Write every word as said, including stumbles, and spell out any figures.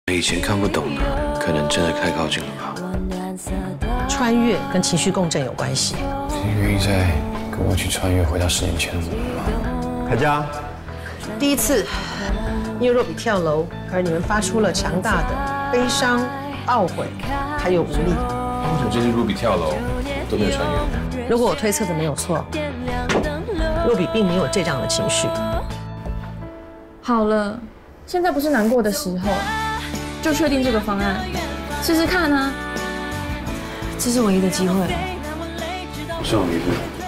以前看不懂的，可能真的太靠近了吧。 穿越跟情绪共振有关系。 你愿意再跟我去穿越回到十年前的我们吗？ 凯佳， 第一次，因为若比跳楼，而你们发出了强大的悲伤、懊悔，还有无力。 为什么这次若比跳楼都没有穿越？ 如果我推测的没有错，若比并没有这样的情绪。 好了，现在不是难过的时候，就确定这个方案，试试看啊。这是唯一的机会了。 我是我离婚。